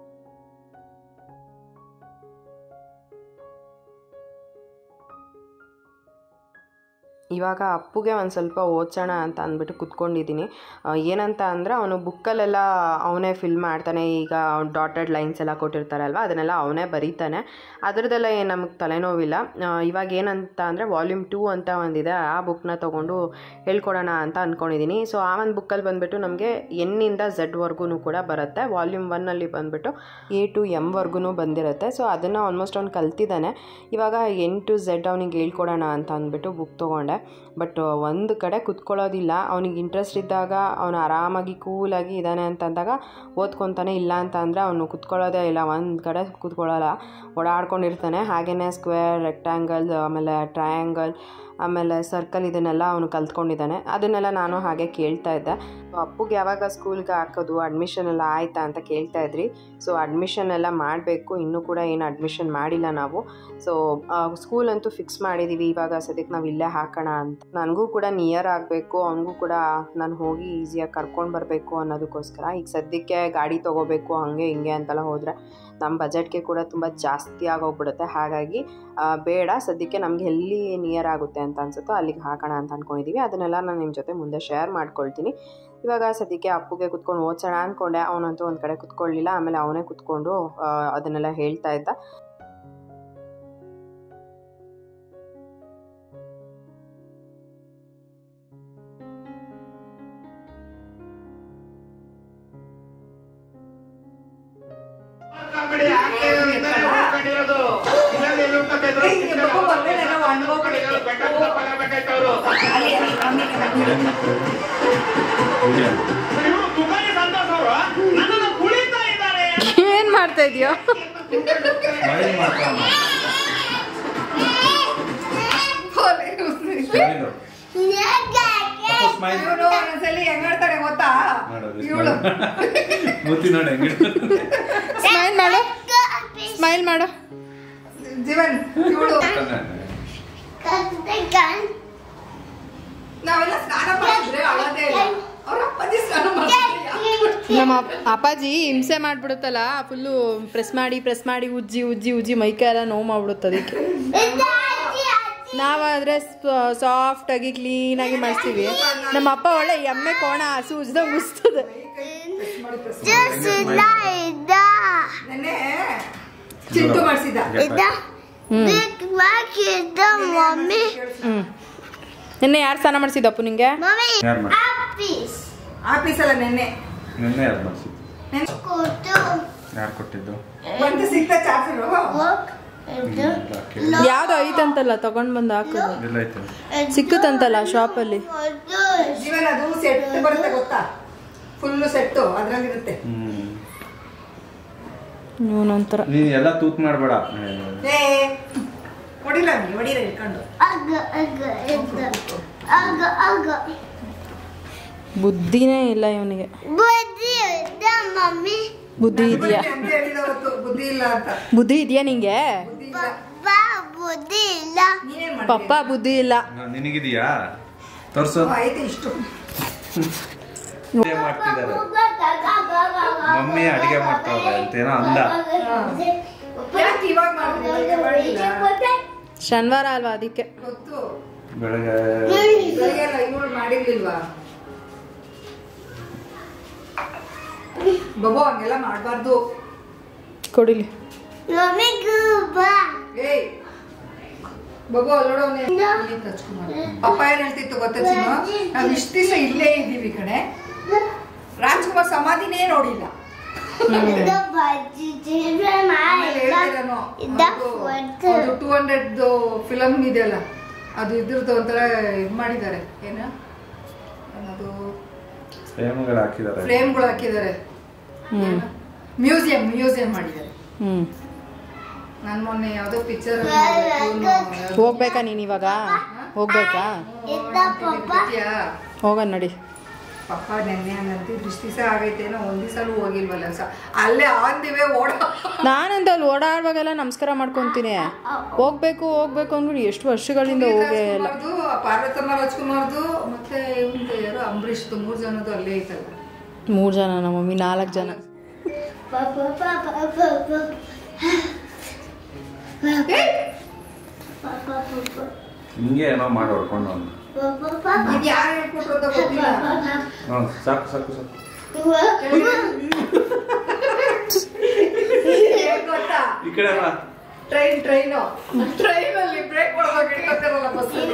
ಇವಾಗ ಅಪ್ಪುಗೆ ಒಂದು ಸ್ವಲ್ಪ ಓದಿಸೋಣ ಅಂತ ಅಂದ್ಬಿಟ್ಟು ಕುತ್ಕೊಂಡಿದ್ದೀನಿ. ಏನಂತ ಅಂದರೆ ಅವನು ಬುಕ್ಕಲ್ಲೆಲ್ಲ ಅವನೇ ಫಿಲ್ ಮಾಡ್ತಾನೆ. ಈಗ ಅವ್ನು ಡಾಟೆಡ್ ಲೈನ್ಸ್ ಎಲ್ಲ ಕೊಟ್ಟಿರ್ತಾರಲ್ವ ಅದನ್ನೆಲ್ಲ ಅವನೇ ಬರೀತಾನೆ. ಅದರದ್ದೆಲ್ಲ ಏನು ನಮಗೆ ತಲೆನೋವಿಲ್ಲ. ಇವಾಗ ಏನಂತ ಅಂದರೆ ವಾಲ್ಯೂಮ್ ಟೂ ಅಂತ ಒಂದಿದೆ, ಆ ಬುಕ್ನ ತೊಗೊಂಡು ಹೇಳ್ಕೊಡೋಣ ಅಂತ ಅಂದ್ಕೊಂಡಿದ್ದೀನಿ. ಸೊ ಆ ಒಂದು ಬುಕ್ಕಲ್ಲಿ ಬಂದುಬಿಟ್ಟು ನಮಗೆ ಎನ್ನಿಂದ ಝೆಡ್ವರೆಗೂ ಕೂಡ ಬರುತ್ತೆ. ವಾಲ್ಯೂಮ್ ಒನ್ನಲ್ಲಿ ಬಂದುಬಿಟ್ಟು ಎ ಟು ಎಮ್ವರೆಗೂ ಬಂದಿರುತ್ತೆ. ಸೊ ಅದನ್ನು ಆಲ್ಮೋಸ್ಟ್ ಅವ್ನು ಕಲ್ತಿದ್ದಾನೆ. ಇವಾಗ ಎನ್ ಟು ಝೆಡ್ ಅವನಿಗೆ ಹೇಳ್ಕೊಡೋಣ ಅಂತ ಅಂದ್ಬಿಟ್ಟು ಬುಕ್ ತೊಗೊಂಡೆ. ಬಟ್ ಒಂದು ಕಡೆ ಕುತ್ಕೊಳ್ಳೋದಿಲ್ಲ. ಅವನಿಗೆ ಇಂಟ್ರೆಸ್ಟ್ ಇದ್ದಾಗ ಅವನು ಆರಾಮಾಗಿ ಕೂಲಾಗಿ ಇದ್ದಾನೆ ಅಂತಂದಾಗ ಓದ್ಕೊತಾನೆ. ಇಲ್ಲ ಅಂತ ಅಂದರೆ ಅವನು ಕುತ್ಕೊಳ್ಳೋದೇ ಇಲ್ಲ, ಒಂದು ಕಡೆ ಕುತ್ಕೊಳ್ಳೋಲ್ಲ, ಓಡಾಡ್ಕೊಂಡಿರ್ತಾನೆ. ಹಾಗೆಯೇ ಸ್ಕ್ವೇರ್, ರೆಕ್ಟ್ಯಾಂಗಲ್, ಆಮೇಲೆ ಟ್ರಯಾಂಗಲ್ ಆಮೇಲೆ ಸರ್ಕಲ್ ಇದನ್ನೆಲ್ಲ ಅವನು ಕಲ್ತ್ಕೊಂಡಿದ್ದಾನೆ. ಅದನ್ನೆಲ್ಲ ನಾನು ಹಾಗೆ ಕೇಳ್ತಾ ಇದ್ದೆ. ಅಪ್ಪುಗೆ ಯಾವಾಗ ಸ್ಕೂಲ್ಗೆ ಹಾಕೋದು, ಅಡ್ಮಿಷನ್ ಎಲ್ಲ ಆಯಿತಾ ಅಂತ ಕೇಳ್ತಾ ಇದ್ರಿ. ಸೊ ಅಡ್ಮಿಷನ್ ಎಲ್ಲ ಮಾಡಬೇಕು, ಇನ್ನೂ ಕೂಡ ಏನು ಅಡ್ಮಿಷನ್ ಮಾಡಿಲ್ಲ ನಾವು. ಸೊ ಸ್ಕೂಲ್ ಅಂತೂ ಫಿಕ್ಸ್ ಮಾಡಿದ್ದೀವಿ, ಇವಾಗ ಸದ್ಯಕ್ಕೆ ನಾವು ಇಲ್ಲೇ ಹಾಕೋಣ ಅಂತ. ನನಗೂ ಕೂಡ ನಿಯರ್ ಆಗಬೇಕು, ಅವನಿಗೂ ಕೂಡ ನಾನು ಹೋಗಿ ಈಸಿಯಾಗಿ ಕರ್ಕೊಂಡು ಬರಬೇಕು ಅನ್ನೋದಕ್ಕೋಸ್ಕರ. ಈಗ ಸದ್ಯಕ್ಕೆ ಗಾಡಿ ತೊಗೋಬೇಕು ಹಾಗೆ ಹಿಂಗೆ ಅಂತೆಲ್ಲ ಹೋದರೆ ನಮ್ಮ ಬಜೆಟ್ಗೆ ಕೂಡ ತುಂಬ ಜಾಸ್ತಿ ಆಗೋಗ್ಬಿಡುತ್ತೆ. ಹಾಗಾಗಿ ಬೇಡ, ಸದ್ಯಕ್ಕೆ ನಮ್ಗೆ ಎಲ್ಲಿ ನಿಯರ್ ಆಗುತ್ತೆ ಅಂತ ಅನ್ಸುತ್ತೋ ಅಲ್ಲಿಗೆ ಹಾಕೋಣ ಅಂತ ಅಂದ್ಕೊಂಡಿದ್ದೀವಿ. ಅದನ್ನೆಲ್ಲ ನಾನು ನಿಮ್ಮ ಜೊತೆ ಮುಂದೆ ಶೇರ್ ಮಾಡ್ಕೊಳ್ತೀನಿ. ಇವಾಗ ಸದ್ಯಕ್ಕೆ ಅಪ್ಪುಗೆ ಕುತ್ಕೊಂಡು ಓದ್ಸೋಣ ಅಂದ್ಕೊಂಡೆ. ಅವನಂತೂ ಒಂದು ಕಡೆ ಕುತ್ಕೊಳ್ಳಿಲ್ಲ. ಆಮೇಲೆ ಅವನೇ ಕುತ್ಕೊಂಡು ಅದನ್ನೆಲ್ಲ ಹೇಳ್ತಾ ಇದ್ದ. ಏನ್ ಮಾಡ್ತಾ ಇದೀಯೋ? ಹೆಂಗಾಡ್ತಾನೆ ಗೊತ್ತಾ? ಸ್ಮೈಲ್ ಮಾಡು, ಸ್ಮೈಲ್ ಮಾಡು ಜೀವನ್. ನಾವೆಲ್ಲ ಸ್ನಾನ ಮಾಡಿದ್ರೆ ಅಳದೇ ಇಲ್ಲ, ಅವ್ರ ಅಪ್ಪಾಜಿ ಸ್ನಾನ ಮಾಡ್ತಾರೆ. ನಮ್ಮ ಅಪ್ಪಾಜಿ ಹಿಂಸೆ ಮಾಡ್ಬಿಡುತ್ತಲ್ಲ, ಫುಲ್ಲು ಪ್ರೆಸ್ ಮಾಡಿ ಪ್ರೆಸ್ ಮಾಡಿ ಉಜ್ಜಿ ಉಜ್ಜಿ ಉಜ್ಜಿ ಮೈಕೈ ಎಲ್ಲ ನೋವು ಮಾಡ್ಬಿಡುತ್ತೆ. ಅದಕ್ಕೆ ನಾವಾದರೆ ಸಾಫ್ಟಾಗಿ ಕ್ಲೀನಾಗಿ ಮಾಡಿಸ್ತೀವಿ. ನಮ್ಮ ಅಪ್ಪ ಒಳ್ಳೆ ಎಮ್ಮೆ ಕೋಣ ಹಸು ಉಜ್ದ ಮುಸ್ತದೆ. ಚಿಂಟು ಮಾಡಿಸಿದ ನಿನ್ನೆ ಯಾರು ಸ್ನಾನ ಮಾಡಿಸಿದಪ್ಪು ನಿಂಗೆ? ಆಫೀಸ್ ಅಲ್ಲ, ನೆನ್ನೆ ನೆನ್ನೆ ಯಾರು ಮಾಡಿಸಿದ್ದು? ಯಾರು ಕೊಟ್ಟಿದ್ದು? ಬಂದು ಸಿಕ್ತ ಚಾಫರು ಯಾವ್ದು ಐತಂತಲ್ಲ, ತಗೊಂಡ್ ಬಂದು ಹಾಕೋದು ಸಿಕ್ಕುತ್ತಂತಲ್ಲ ಶಾಪಲ್ಲಿ. ಜೀವನ ಅದು ಸೆಟ್ ಬರುತ್ತೆ ಗೊತ್ತಾ, ಫುಲ್ ಸೆಟ್ಟು ಅದ್ರಲ್ಲಿರುತ್ತೆ. ಇವನೊಂಥರ ನೀನ್ ಎಲ್ಲ ತೂತ್ ಮಾಡ್ಬೇಡ. ಏ ಹೊಡಿಲ್ಲ ನೀ ಹೊಡಿಲ್ಲ ಇಟ್ಕೊಂಡು. ಬುದ್ಧಿನೇ ಇಲ್ಲ ಇವನಿಗೆ. ಬುದ್ಧಿ ಇದೆಯಾ? ಬುದ್ಧಿ ಇಲ್ಲ ಅಂತ. ಬುದ್ಧಿ ಇದೆಯಾ ನಿಂಗೆ? ಪಪ್ಪ ಬುದ್ಧಿ ಇಲ್ಲ. ನಿನಗಿದೆಯಾ? ತೋರ್ಸು. ಆಯ್ತು ಇಷ್ಟು ಮಾಡ್ತಿದ್ದಾರೆ, ಮಮ್ಮಿ ಅಡಿಗೆ ಮಾಡ್ತಾವ್ರೆ ಅಂತೇನೋ ಅಂದ. ಇವಾಗ ಮಾಡ್ತಿದ್ದೆ ಶನಿವಾರ ಅಲ್ವಾ ಅದಕ್ಕೆ. ಗೊತ್ತು, ಬೆಳಗ್ಗೆ ಬೆಳಗ್ಗೆ ಇವಳು ಮಾಡಿರ್ಲಿಲ್ವಾ? ಬಾಬು ಹಂಗೆಲ್ಲ ಮಾಡಬಾರ್ದು. ಕೊಡಿಲಿ ಏಯ್ ಬಾಬು ಅಲ್ಲೋಡವನೇ ಪಪ್ಪ ಏನ್ ಹೇಳ್ತಿತ್ತು ಗೊತ್ತಾ ಚಿನ್ನು, ನಾವ್ ಇಷ್ಟ ದಿವಸ ಇಲ್ಲೇ ಇದ್ದೀವಿ ಕಡೆ, ರಾಜ್ಕುಮಾರ್ ಸಮಾಧಿನೇ ನೋಡಿಲ್ಲ. ಟೂ ಹಂಡ್ರೆಡ್ ಫಿಲಮ್ ಇದೆಯಲ್ಲ, ಅದು ಇದ್ರದ್ದು ಒಂಥರ ಇದು ಮಾಡಿದ್ದಾರೆ, ಏನ ಅದು ಫ್ರೇಮ್ಗಳು ಹಾಕಿದ್ದಾರೆ, ಫ್ರೇಮ್ಗಳು ಹಾಕಿದ್ದಾರೆ, ಮ್ಯೂಸಿಯಂ ಮ್ಯೂಸಿಯಂ ಮಾಡಿದ್ದಾರೆ. ಹ್ಮ್ ನಾನು ಮೊನ್ನೆ ಯಾವ್ದೋ ಪಿಕ್ಚರ್ ಹೋಗ್ಬೇಕಾ ನೀನ್ ಇವಾಗ? ಹೋಗ್ಬೇಕಾ? ಹೋಗೋಣ ನಡಿ. ಪಪ್ಪ ನೆನ್ನೆ ಅನ್ನಂತಿ ಇಷ್ಟು ದಿವಸ ಆಗೈತೇನೋ, ಒಂದ್ ದಿವಸಲೂ ಹೋಗಿಲ್ವಲ್ಲ, ಅಲ್ಲೇ ಆಂದಿವೆ ಓಡ. ನಾನಂತ ಅಲ್ಲಿ ಓಡಾಡುವಾಗೆಲ್ಲ ನಮಸ್ಕಾರ ಮಾಡ್ಕೊಂತೀನಿ. ಹೋಗ್ಬೇಕು ಹೋಗ್ಬೇಕು ಅಂದ್ಬಿಟ್ಟು ಎಷ್ಟು ವರ್ಷಗಳಿಂದ ಹೋಗೇ ಇಲ್ಲ. ಪಾರ್ವತಮ್ಮ ರಾಜ್ಕುಮಾರ್ದು ಮತ್ತೆ ಇವಂದು ಯಾರು ಅಂಬರೀಷ್ದು, ಮೂರ್ ಜನದ್ದು ಅಲ್ಲೇ ಐತಲ್ಲ. ಮೂರ್ ಜನ ನಮ್ಮ ಮಮ್ಮಿ ನಾಲ್ಕು ಜನ. ಹಿಂಗೆ ಏನೋ ಮಾಡಿ ಹೊಡ್ಕೊಂಡು ಅವ್ನು. ಯಾರು ಹೇಳ್ಕೊಟ್ರು ಅಂತ ಗೊತ್ತಿಲ್ಲ. ಸಾಕು ಸಾಕು ಸಾಕು. ಗೊತ್ತಾ ಈ ಕಡೆ ಟ್ರೈನ್ ಟ್ರೈನು ಟ್ರೈನಲ್ಲಿ ಬ್ರೇಕ್ ಮಾಡೋದಾಗ ಇಟ್ಕೊತಾರಲ್ಲ ಬಸ್ಸಲ್ಲಿ.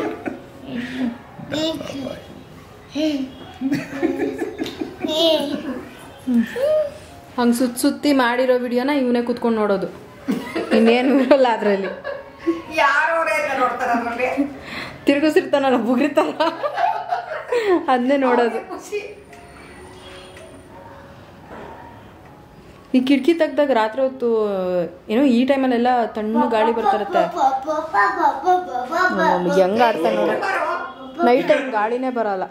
ಹಂಗೆ ಸುತ್ತ ಸುತ್ತಿ ಮಾಡಿರೋ ವಿಡಿಯೋನ ಇವನೇ ಕುತ್ಕೊಂಡು ನೋಡೋದು, ಇನ್ನೇನು ಇರೋಲ್ಲ ಅದರಲ್ಲಿ. ಯಾರೋ ನೋಡ್ತಾರ ಅದ್ರಲ್ಲಿ ತಿರ್ಗಿಸಿರ್ತಾನಲ್ಲ ಬುಗ್ರಿತಾನ, ಅದನ್ನೇ ನೋಡೋದು. ಈ ಕಿಟಕಿ ತೆಗ್ದಾಗ ರಾತ್ರಿ ಹೊತ್ತು ಏನೋ ಈ ಟೈಮಲ್ಲೆಲ್ಲ ತಣ್ಣು ಗಾಳಿ ಬರ್ತಿರುತ್ತೆ. ಹೆಂಗ ಆಡ್ತಾನೆ ನೋಡ, ನೈಟ್ ಟೈಮ್ ಗಾಳಿನೇ ಬರಲ್ಲ.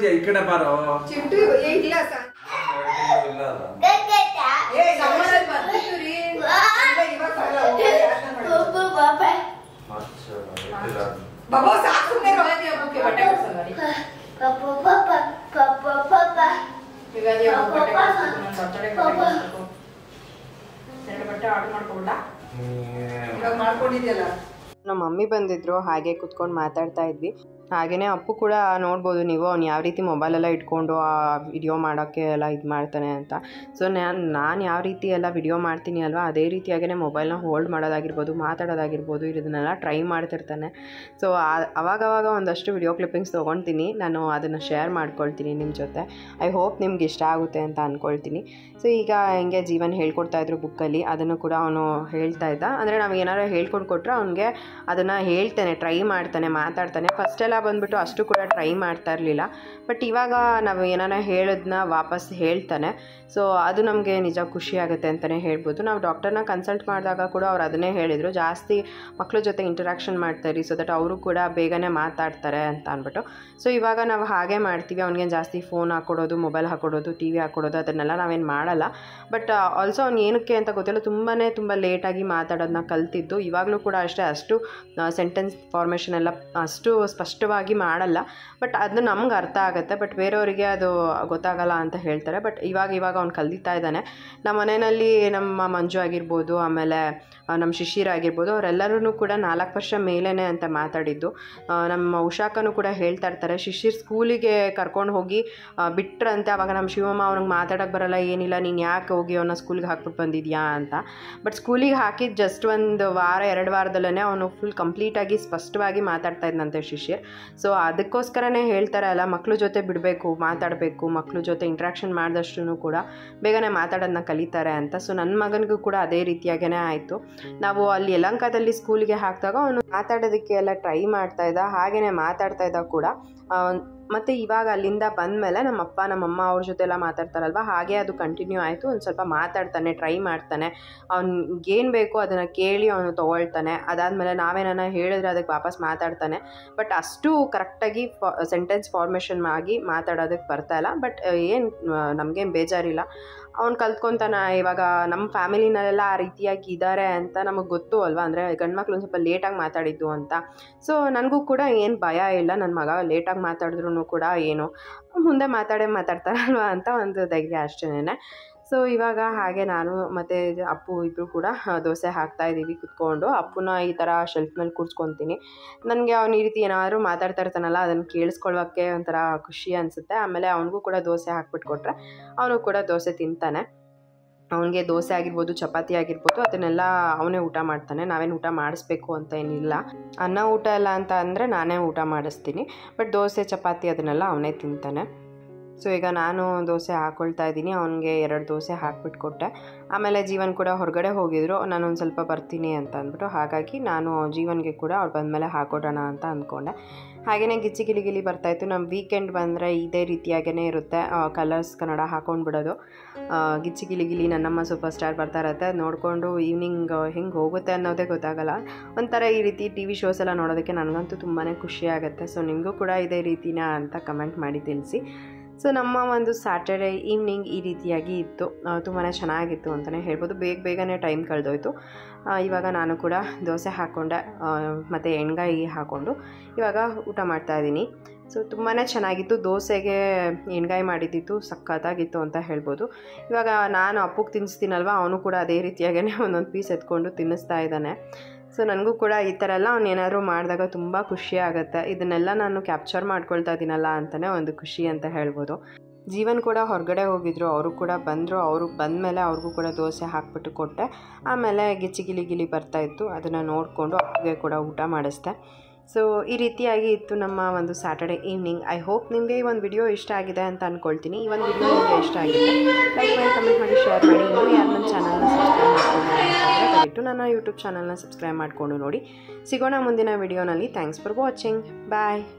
ನಮ್ಮ ಮಮ್ಮಿ ಬಂದಿದ್ರು, ಹಾಗೆ ಕುತ್ಕೊಂಡು ಮಾತಾಡ್ತಾ ಇದ್ವಿ. ಹಾಗೆಯೇ ಅಪ್ಪು ಕೂಡ ನೋಡ್ಬೋದು ನೀವು, ಅವ್ನು ಯಾವ ರೀತಿ ಮೊಬೈಲೆಲ್ಲ ಇಟ್ಕೊಂಡು ಆ ವಿಡಿಯೋ ಮಾಡೋಕ್ಕೆ ಎಲ್ಲ ಇದು ಮಾಡ್ತಾನೆ ಅಂತ. ಸೊ ನಾನು ನಾನು ಯಾವ ರೀತಿ ಎಲ್ಲ ವಿಡಿಯೋ ಮಾಡ್ತೀನಿ ಅಲ್ವಾ, ಅದೇ ರೀತಿಯಾಗೇ ಮೊಬೈಲ್ನ ಹೋಲ್ಡ್ ಮಾಡೋದಾಗಿರ್ಬೋದು, ಮಾತಾಡೋದಾಗಿರ್ಬೋದು, ಇದನ್ನೆಲ್ಲ ಟ್ರೈ ಮಾಡ್ತಿರ್ತಾನೆ. ಸೊ ಅವಾಗವಾಗ ಒಂದಷ್ಟು ವಿಡಿಯೋ ಕ್ಲಿಪ್ಪಿಂಗ್ಸ್ ತೊಗೊಳ್ತೀನಿ, ನಾನು ಅದನ್ನು ಶೇರ್ ಮಾಡ್ಕೊಳ್ತೀನಿ ನಿಮ್ಮ ಜೊತೆ. ಐ ಹೋಪ್ ನಿಮ್ಗೆ ಇಷ್ಟ ಆಗುತ್ತೆ ಅಂತ ಅಂದ್ಕೊಳ್ತೀನಿ. ಸೊ ಈಗ ಹಿಂಗೆ ಜೀವನ್ ಹೇಳ್ಕೊಡ್ತಾಯಿದ್ರು ಬುಕ್ಕಲ್ಲಿ, ಅದನ್ನು ಕೂಡ ಅವನು ಹೇಳ್ತಾ ಇದ್ದ. ಅಂದರೆ ನಾವು ಏನಾದ್ರು ಹೇಳ್ಕೊಂಡು ಕೊಟ್ಟರೆ ಅವನಿಗೆ ಅದನ್ನು ಹೇಳ್ತಾನೆ, ಟ್ರೈ ಮಾಡ್ತಾನೆ, ಮಾತಾಡ್ತಾನೆ. ಫಸ್ಟೆಲ್ಲ ಬಂದುಬಿಟ್ಟು ಅಷ್ಟು ಕೂಡ ಟ್ರೈ ಮಾಡ್ತಾ ಇರಲಿಲ್ಲ, ಬಟ್ ಇವಾಗ ನಾವು ಏನಾರ ಹೇಳೋದನ್ನ ವಾಪಸ್ ಹೇಳ್ತಾನೆ. ಸೊ ಅದು ನಮಗೆ ನಿಜ ಖುಷಿ ಆಗುತ್ತೆ ಅಂತಲೇ ಹೇಳ್ಬೋದು. ನಾವು ಡಾಕ್ಟರ್ನ ಕನ್ಸಲ್ಟ್ ಮಾಡಿದಾಗ ಕೂಡ ಅವ್ರು ಅದನ್ನೇ ಹೇಳಿದರು, ಜಾಸ್ತಿ ಮಕ್ಕಳ ಜೊತೆ ಇಂಟರಾಕ್ಷನ್ ಮಾಡ್ತಾಯಿರಿ, ಸೊ ದಟ್ ಅವರು ಕೂಡ ಬೇಗನೆ ಮಾತಾಡ್ತಾರೆ ಅಂತ ಅಂದ್ಬಿಟ್ಟು. ಸೊ ಇವಾಗ ನಾವು ಹಾಗೆ ಮಾಡ್ತೀವಿ. ಅವ್ನಿಗೆ ಜಾಸ್ತಿ ಫೋನ್ ಹಾಕ್ಕೊಡೋದು, ಮೊಬೈಲ್ ಹಾಕ್ಕೊಡೋದು, ಟಿ ವಿ ಹಾಕ್ಕೊಡೋದು ಅದನ್ನೆಲ್ಲ ನಾವೇನು ಮಾಡಲ್ಲ. ಬಟ್ ಆಲ್ಸೋ ಅವ್ನು ಏನಕ್ಕೆ ಅಂತ ಗೊತ್ತಿಲ್ಲ, ತುಂಬಾ ತುಂಬ ಲೇಟಾಗಿ ಮಾತಾಡೋದನ್ನ ಕಲ್ತಿದ್ದು. ಇವಾಗಲೂ ಕೂಡ ಅಷ್ಟೇ, ಅಷ್ಟು ಸೆಂಟೆನ್ಸ್ ಫಾರ್ಮೇಷನ್ ಎಲ್ಲ ಅಷ್ಟು ಸ್ಪಷ್ಟವಾಗಿ ಮಾಡಲ್ಲ. ಬಟ್ ಅದು ನಮ್ಗೆ ಅರ್ಥ ಆಗುತ್ತೆ, ಬಟ್ ಬೇರೆಯವರಿಗೆ ಅದು ಗೊತ್ತಾಗಲ್ಲ ಅಂತ ಹೇಳ್ತಾರೆ. ಬಟ್ ಇವಾಗ ಇವಾಗ ಅವ್ನು ಕಲಿತಾ ಇದ್ದಾನೆ. ನಮ್ಮ ಮನೆಯಲ್ಲಿ ನಮ್ಮ ಮಂಜು ಆಗಿರ್ಬೋದು, ಆಮೇಲೆ ನಮ್ಮ ಶಿಶಿರ್ ಆಗಿರ್ಬೋದು, ಅವರೆಲ್ಲರೂ ಕೂಡ ನಾಲ್ಕು ವರ್ಷ ಮೇಲೇ ಅಂತ ಮಾತಾಡಿದ್ದು. ನಮ್ಮ ಉಷಾಕನೂ ಕೂಡ ಹೇಳ್ತಾ ಇರ್ತಾರೆ, ಶಿಶಿರ್ ಸ್ಕೂಲಿಗೆ ಕರ್ಕೊಂಡು ಹೋಗಿ ಬಿಟ್ರಂತೆ. ಆವಾಗ ನಮ್ಮ ಶಿವಮ್ಮ ಅವ್ನಿಗೆ ಮಾತಾಡೋಕ್ಕೆ ಬರಲ್ಲ, ಏನಿಲ್ಲ, ನೀನು ಯಾಕೆ ಹೋಗಿ ಅವನ್ನ ಸ್ಕೂಲಿಗೆ ಹಾಕ್ಬಿಟ್ಟು ಬಂದಿದ್ಯಾ ಅಂತ. ಬಟ್ ಸ್ಕೂಲಿಗೆ ಹಾಕಿದ್ದು ಜಸ್ಟ್ ಒಂದು ವಾರ ಎರಡು ವಾರದಲ್ಲೇ ಅವನು ಫುಲ್ ಕಂಪ್ಲೀಟಾಗಿ ಸ್ಪಷ್ಟವಾಗಿ ಮಾತಾಡ್ತಾ ಇದ್ದಂತೆ ಶಿಶಿರ್. ಸೊ ಅದಕ್ಕೋಸ್ಕರನೇ ಹೇಳ್ತಾರೆ ಅಲ್ಲ, ಮಕ್ಕಳ ಜೊತೆ ಬಿಡಬೇಕು, ಮಾತಾಡಬೇಕು, ಮಕ್ಕಳ ಜೊತೆ ಇಂಟ್ರಾಕ್ಷನ್ ಮಾಡಿದಷ್ಟು ಕೂಡ ಬೇಗನೆ ಮಾತಾಡೋದನ್ನ ಕಲಿತಾರೆ ಅಂತ. ಸೊ ನನ್ನ ಮಗನಿಗೂ ಕೂಡ ಅದೇ ರೀತಿಯಾಗೇ ಆಯಿತು. ನಾವು ಅಲ್ಲಿ ಯಲಹಂಕದಲ್ಲಿ ಸ್ಕೂಲಿಗೆ ಹಾಕಿದಾಗ ಅವನು ಮಾತಾಡೋದಕ್ಕೆ ಎಲ್ಲ ಟ್ರೈ ಮಾಡ್ತಾ ಇದ್ದ, ಹಾಗೆಯೇ ಮಾತಾಡ್ತಾ ಇದ್ದ ಕೂಡ. ಮತ್ತು ಇವಾಗ ಅಲ್ಲಿಂದ ಬಂದಮೇಲೆ ನಮ್ಮ ಅಪ್ಪ ನಮ್ಮಮ್ಮ ಅವ್ರ ಜೊತೆ ಎಲ್ಲ ಮಾತಾಡ್ತಾರಲ್ವ, ಹಾಗೆ ಅದು ಕಂಟಿನ್ಯೂ ಆಯಿತು. ಒಂದು ಸ್ವಲ್ಪ ಮಾತಾಡ್ತಾನೆ, ಟ್ರೈ ಮಾಡ್ತಾನೆ, ಅವ್ನಿಗೆ ಏನು ಬೇಕೋ ಅದನ್ನು ಕೇಳಿ ಅವನು ತೊಗೊಳ್ತಾನೆ. ಅದಾದಮೇಲೆ ನಾವೇನ ಹೇಳಿದ್ರೆ ಅದಕ್ಕೆ ವಾಪಸ್ ಮಾತಾಡ್ತಾನೆ. ಬಟ್ ಅಷ್ಟು ಕರೆಕ್ಟಾಗಿ ಫಾ ಸೆಂಟೆನ್ಸ್ ಫಾರ್ಮೇಷನ್ ಆಗಿ ಮಾತಾಡೋದಕ್ಕೆ ಬರ್ತಾಯಿಲ್ಲ. ಬಟ್ ಏನು ನಮಗೇನು ಬೇಜಾರಿಲ್ಲ, ಅವ್ನು ಕಲ್ತ್ಕೊತಾನೆ. ಇವಾಗ ನಮ್ಮ ಫ್ಯಾಮಿಲಿನಲ್ಲೆಲ್ಲ ಆ ರೀತಿಯಾಗಿ ಇದ್ದಾರೆ ಅಂತ ನಮಗೆ ಗೊತ್ತು ಅಲ್ವಾ, ಅಂದರೆ ಗಂಡ್ಮಕ್ಳು ಒಂದು ಸ್ವಲ್ಪ ಲೇಟಾಗಿ ಮಾತಾಡಿದ್ದು ಅಂತ. ಸೊ ನನಗೂ ಕೂಡ ಏನು ಭಯ ಇಲ್ಲ, ನನ್ನ ಮಗ ಲೇಟಾಗಿ ಮಾತಾಡಿದ್ರು ಕೂಡ ಏನು ಮುಂದೆ ಮಾತಾಡೇ ಮಾತಾಡ್ತಾರಲ್ವ ಅಂತ ಒಂದು ಧೈರ್ಯ ಅಷ್ಟೇನೆ. ಸೊ ಇವಾಗ ಹಾಗೆ ನಾನು ಮತ್ತು ಅಪ್ಪು ಇಬ್ಬರು ಕೂಡ ದೋಸೆ ಹಾಕ್ತಾಯಿದ್ದೀವಿ ಕುತ್ಕೊಂಡು. ಅಪ್ಪುನ ಈ ಥರ ಶೆಲ್ಫ್ ಮೇಲೆ ಕೂರಿಸ್ಕೊತೀನಿ. ನನಗೆ ಅವ್ನು ಈ ರೀತಿ ಏನಾದರೂ ಮಾತಾಡ್ತಾ ಇರ್ತಾನಲ್ಲ, ಅದನ್ನು ಕೇಳಿಸ್ಕೊಳ್ಳೋಕ್ಕೆ ಒಂಥರ ಖುಷಿ ಅನಿಸುತ್ತೆ. ಆಮೇಲೆ ಅವನಿಗೂ ಕೂಡ ದೋಸೆ ಹಾಕ್ಬಿಟ್ಟು ಕೊಟ್ಟರೆ ಅವನು ಕೂಡ ದೋಸೆ ತಿಂತಾನೆ. ಅವನಿಗೆ ದೋಸೆ ಆಗಿರ್ಬೋದು, ಚಪಾತಿ ಆಗಿರ್ಬೋದು, ಅದನ್ನೆಲ್ಲ ಅವನೇ ಊಟ ಮಾಡ್ತಾನೆ. ನಾವೇನು ಊಟ ಮಾಡಿಸ್ಬೇಕು ಅಂತ ಏನಿಲ್ಲ. ಅನ್ನ ಊಟ ಎಲ್ಲ ಅಂತ ಅಂದರೆ ನಾನೇ ಊಟ ಮಾಡಿಸ್ತೀನಿ. ಬಟ್ ದೋಸೆ ಚಪಾತಿ ಅದನ್ನೆಲ್ಲ ಅವನೇ ತಿಂತಾನೆ. ಸೊ ಈಗ ನಾನು ದೋಸೆ ಹಾಕ್ಕೊಳ್ತಾ ಇದ್ದೀನಿ. ಅವನಿಗೆ ಎರಡು ದೋಸೆ ಹಾಕ್ಬಿಟ್ಟು ಕೊಟ್ಟೆ. ಆಮೇಲೆ ಜೀವನ್ ಕೂಡ ಹೊರಗಡೆ ಹೋಗಿದ್ರು, ನಾನು ಒಂದು ಸ್ವಲ್ಪ ಬರ್ತೀನಿ ಅಂತ ಅಂದ್ಬಿಟ್ಟು. ಹಾಗಾಗಿ ನಾನು ಜೀವನ್ಗೆ ಕೂಡ ಅವ್ರು ಬಂದಮೇಲೆ ಹಾಕ್ಕೊಡೋಣ ಅಂತ ಅಂದ್ಕೊಂಡೆ. ಹಾಗೆಯೇ ಗಿಚ್ಚಿ ಗಿಲಿ ಗಿಲಿ ಬರ್ತಾಯಿತ್ತು. ನಮ್ಮ ವೀಕೆಂಡ್ ಬಂದರೆ ಇದೇ ರೀತಿಯಾಗೇ ಇರುತ್ತೆ, ಕಲರ್ಸ್ ಕನ್ನಡ ಹಾಕ್ಕೊಂಡು ಬಿಡೋದು. ಗಿಚ್ಚಿ ಗಿಲಿ ಗಿಲಿ ನನ್ನಮ್ಮ ಸೂಪರ್ ಸ್ಟಾರ್ ಬರ್ತಾ ಇರುತ್ತೆ, ಅದು ನೋಡಿಕೊಂಡು ಈವ್ನಿಂಗ್ ಹೆಂಗೆ ಹೋಗುತ್ತೆ ಅನ್ನೋದೇ ಗೊತ್ತಾಗಲ್ಲ. ಒಂಥರ ಈ ರೀತಿ ಟಿ ವಿ ಶೋಸ್ ಎಲ್ಲ ನೋಡೋದಕ್ಕೆ ನನಗಂತೂ ತುಂಬಾ ಖುಷಿ ಆಗುತ್ತೆ. ಸೊ ನಿಮಗೂ ಕೂಡ ಇದೇ ರೀತಿನ ಅಂತ ಕಮೆಂಟ್ ಮಾಡಿ ತಿಳಿಸಿ. ಸೊ ನಮ್ಮ ಒಂದು ಸ್ಯಾಟರ್ಡೇ ಈವ್ನಿಂಗ್ ಈ ರೀತಿಯಾಗಿ ಇತ್ತು, ತುಂಬಾ ಚೆನ್ನಾಗಿತ್ತು ಅಂತಲೇ ಹೇಳ್ಬೋದು. ಬೇಗ ಬೇಗನೆ ಟೈಮ್ ಕಳೆದೋಯ್ತು. ಇವಾಗ ನಾನು ಕೂಡ ದೋಸೆ ಹಾಕ್ಕೊಂಡೆ ಮತ್ತು ಎಣ್ಗಾಯಿ ಹಾಕ್ಕೊಂಡು ಇವಾಗ ಊಟ ಮಾಡ್ತಾಯಿದ್ದೀನಿ. ಸೊ ತುಂಬಾ ಚೆನ್ನಾಗಿತ್ತು. ದೋಸೆಗೆ ಎಣ್ಗಾಯಿ ಮಾಡಿದ್ದಿತ್ತು ಸಖತ್ತಾಗಿತ್ತು ಅಂತ ಹೇಳ್ಬೋದು. ಇವಾಗ ನಾನು ಅಪ್ಪುಗೆ ತಿನ್ನಿಸ್ತೀನಲ್ವ, ಅವನು ಕೂಡ ಅದೇ ರೀತಿಯಾಗೇ ಒಂದೊಂದು ಪೀಸ್ ಎತ್ಕೊಂಡು ತಿನ್ನಿಸ್ತಾ ಇದ್ದಾನೆ. ಸೊ ನನಗೂ ಕೂಡ ಈ ಥರ ಎಲ್ಲ ಅವ್ನು ಏನಾದರೂ ಮಾಡಿದಾಗ ತುಂಬ ಖುಷಿ ಆಗುತ್ತೆ. ಇದನ್ನೆಲ್ಲ ನಾನು ಕ್ಯಾಪ್ಚರ್ ಮಾಡ್ಕೊಳ್ತಾ ಇದ್ದೀನಲ್ಲ ಅಂತಲೇ ಒಂದು ಖುಷಿ ಅಂತ ಹೇಳ್ಬೋದು. ಜೀವನ್ ಕೂಡ ಹೊರಗಡೆ ಹೋಗಿದ್ರು, ಅವರು ಕೂಡ ಬಂದರು. ಅವರು ಬಂದಮೇಲೆ ಅವ್ರಿಗೂ ಕೂಡ ದೋಸೆ ಹಾಕ್ಬಿಟ್ಟು ಕೊಟ್ಟೆ. ಆಮೇಲೆ ಗಿಚ್ಚಿ ಗಿಲಿ ಗಿಲಿ ಬರ್ತಾಯಿತ್ತು, ಅದನ್ನು ನೋಡಿಕೊಂಡು ಅಪ್ಪಗೆ ಕೂಡ ಊಟ ಮಾಡಿಸ್ದೆ. ಸೊ ಈ ರೀತಿಯಾಗಿ ಇತ್ತು ನಮ್ಮ ಒಂದು ಸ್ಯಾಟರ್ಡೇ ಈವ್ನಿಂಗ್. ಐ ಹೋಪ್ ನಿಮಗೆ ಈ ಒಂದು ವಿಡಿಯೋ ಇಷ್ಟ ಆಗಿದೆ ಅಂತ ಅಂದ್ಕೊಳ್ತೀನಿ. ಈ ಒಂದು ವಿಡಿಯೋ ನಿಮಗೆ ಇಷ್ಟ ಆಗಿದೆ ಲೈಕ್ ಮಾಡಿ, ಕಮೆಂಟ್ ಮಾಡಿ, ಶೇರ್ ಮಾಡಿ. ಇನ್ನೂ ಯಾರು ನನ್ನ ಚಾನಲ್ನ ಸಬ್ಸ್ಕ್ರೈಬ್ ಮಾಡ್ಕೊಂಡು ದಯವಿಟ್ಟು ನನ್ನ ಯೂಟ್ಯೂಬ್ ಚಾನಲ್ನ ಸಬ್ಸ್ಕ್ರೈಬ್ ಮಾಡಿಕೊಂಡು ನೋಡಿ. ಸಿಗೋಣ ಮುಂದಿನ ವಿಡಿಯೋನಲ್ಲಿ. Thanks for watching. ಬಾಯ್.